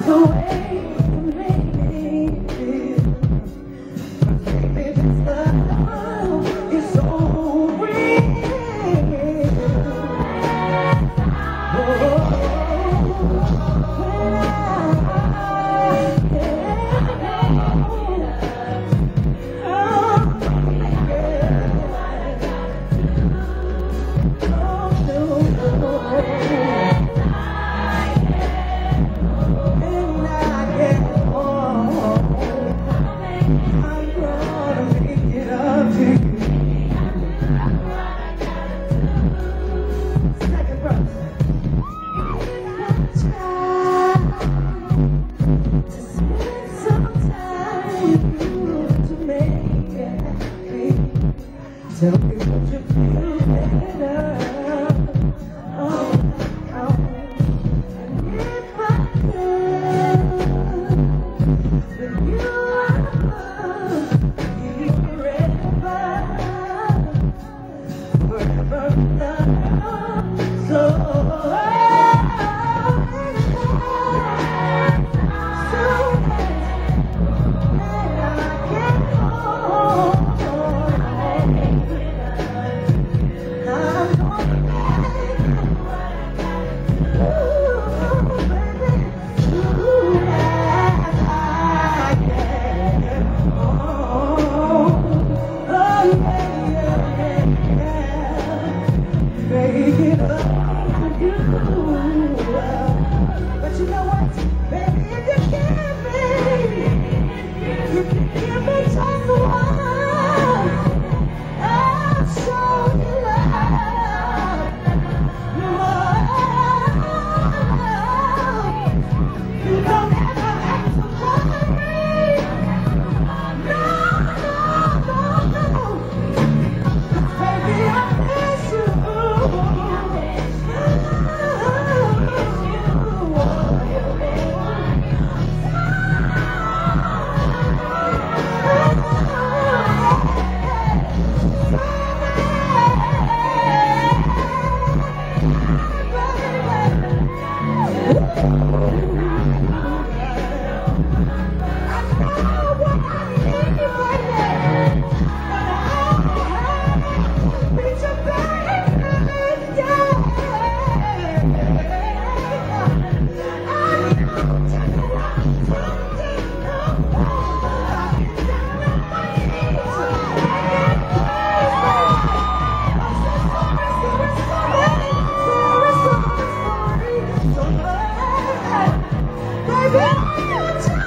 the way you make me feel. Baby, this love is so real. Oh, when tell me what you feel better. Oh, oh. And if I could, then you would be forever, forever love. So, make it up for you. But you know what, baby, if you give me just a while, I'll show you love. You don't ever have to worry. No, no, no, no. Baby, I miss you. Baby,